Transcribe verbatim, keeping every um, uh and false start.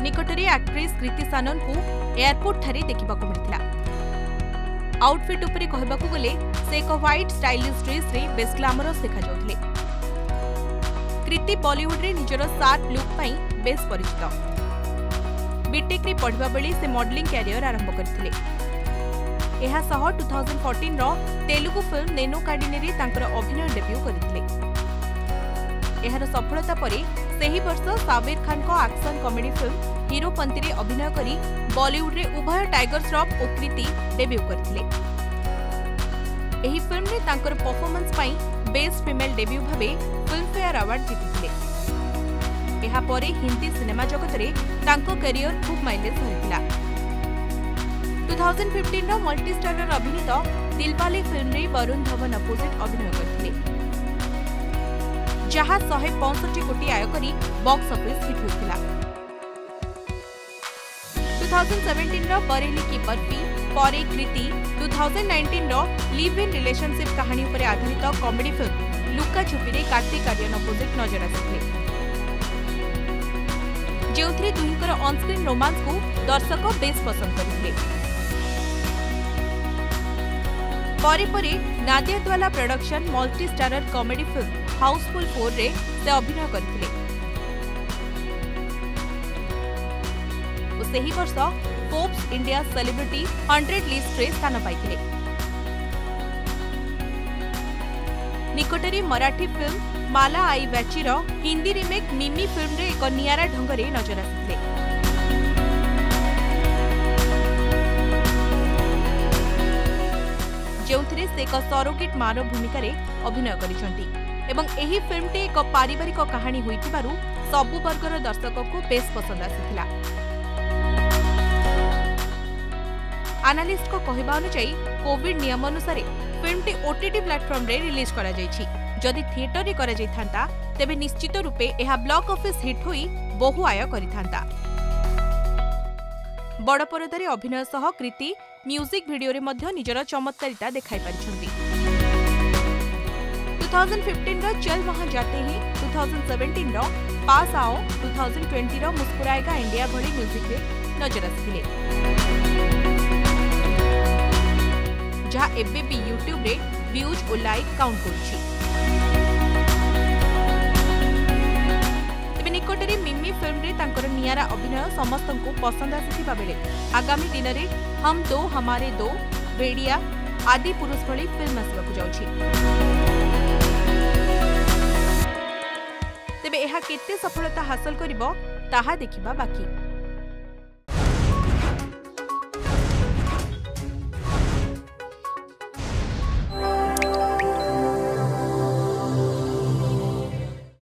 निकटरे actress कृति सानन को airport ठारे देखा मिलता। आउटफिट उपरे कहबाकू गले से एक व्हाइट स्टाइलिश ड्रेस रे बेस ग्लैमरस देखा जाउथले। कृति बॉलीवुड रे निजर शार्प लुक पई बेस परिचित। बीटेक रे पढ़िबा बेले से मॉडलिंग कैरियर आरंभ करथिले। एहा सह दो हज़ार चौदह रो तेलुगु फिल्म नेनो काडिने रे तांकर अभिनय डेब्यू करथिले। एहार सफलता परे सेही वर्ष साबिर खान को एक्शन कॉमेडी फिल्म हीरोपंती रे अभिनय करी बॉलीवुड रे उभय टाइगर श्रॉफ और कृति डेब्यू करथिले। एही फिल्म रे तांकर परफॉर्मेंस पई बेस्ट फीमेल डेब्यू भाबे फिल्म फेयर अवार्ड जीतिथिले। एहा परे हिंदी सिनेमा जगत रे तांको करियर खूब माइलेज धरिथिला। दो हज़ार पंद्रह रो मल्टी स्टारर अभिनीत दिलवाले फिल्म रे वरुण धवन अपोजिट अभिनय करथिले, जहाँ एक सौ पैंसठ कोटी आय करी बॉक्स ऑफिस हिट होइथिला। दो हज़ार सत्रह रो बरेली की बर्फी परे कृति दो हज़ार उन्नीस रो लिव इन रिलेशनशिप कहानी उपरे आधारित कॉमेडी फिल्म लुका छुपी रे कार्तिक आर्यन अपोजिट नजर आसिथिले, जेउथरे दुहिंकर ऑन स्क्रीन रोमांस को दर्शक बेस पसंद करथिले। परे परे Nadiadwala production multi starrer comedy film Housefull four रे से अभिनय करथिले। सेही वर्ष फोर्ब्स इंडिया सेलिब्रिटी सौ लिस्ट रे स्थान पाइथिले। निकटरे मराठी फिल्म माला आई बैचीर हिंदी रिमेक मिमी फिल्म रे एक नियारा ढंगरे नजर आसिथिले। जेउथिरे से एक सरोगेट मार भूमिका रे अभिनय करिसंती एवं एही फिल्मटी एक पारिवारिक कहानी होइतिबारु सबु वर्गर दर्शक को बेस पसंद आसिथिला। एनालिस्ट को कहबा अनुसार कोविड नियम अनुसार फिल्मटी ओटीटी प्लेटफॉर्म रे रिलीज करा जायछि। जदि थिएटर रे करा जायथांता तेबे निश्चित रूपे एहा ब्लॉक ऑफिस हिट होई बहु आय करिथांता। बड़ परदारे अभिनय सह कृति म्यूजिक वीडियो रे मध्य निजर चमत्कारिता देखाई पारिछंती। दो हज़ार पंद्रह रो चल वहां जाते ही, दो हज़ार सत्रह रो पास आओ, दो हज़ार बीस रो मुस्कुराएगा इंडिया भली म्यूजिक रे नजर आसिथिले, जहाँ एबे भी यूट्यूब रे व्यूज और लाइक काउंट करुछि। तेबे निकटरे मिमी फिल्म रे तांकर नियारा अभिनय समस्तंको पसंद आसिथिबा बेले आगामी दिन रे हम दो हमारे दो, भेड़िया आदि पुरुष भली फिल्म आसिबाकु जाउछि। तेबे एहा केते सफलता हासिल करिवो ताहा देखिबा बाकी।